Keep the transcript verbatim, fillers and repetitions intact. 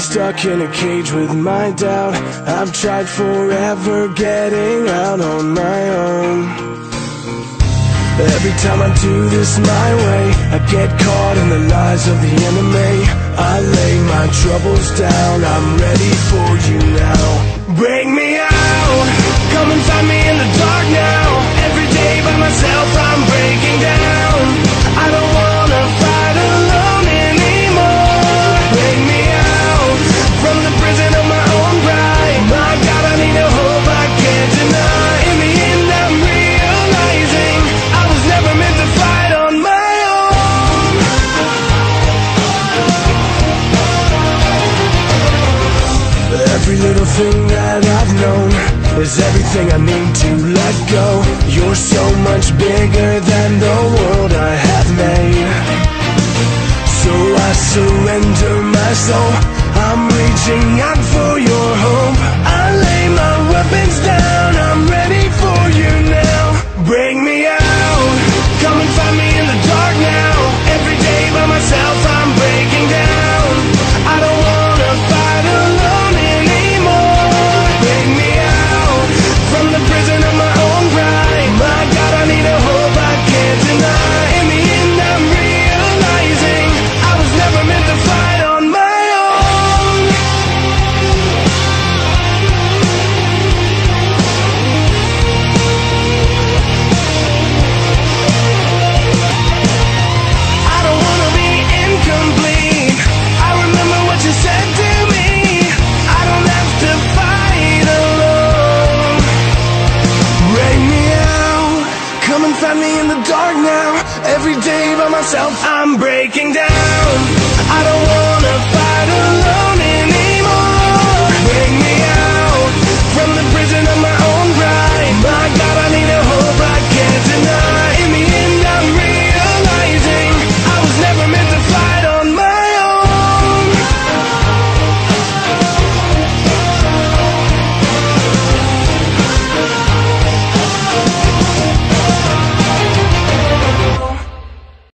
stuck in a cage with my doubt. I've tried forever getting out on my own. Every time I do this my way, I get caught in the lies of the enemy. I lay my troubles down, I'm ready for you now. Bring me out, come and find me in the dark now. Every day by myself I'm breaking down. I don't wanna fight alone anymore. Bring me out from the prison of my own pride. My God, I need a hope I can't deny. In the end I'm realizing I was never meant to fight on my own. Every little thing that I've known is everything I need to let go. You're so much bigger than the world I have made. So I surrender my soul, I'm reaching out for your hope. I lay my weapons down, I'm ready for you now. Bring me out, come and find me in the dark now. Every day by myself I'm breaking down. I don't wanna fight alone anymore. Bring me out from the prison of my own pride. My God, I need a hope I can't deny. In the end I'm realizing I was never meant to fight on my own. I don't wanna be incomplete. I remember what you said to me. I don't have to fight alone. Bring me out, come and find me in the dark now. Every day by myself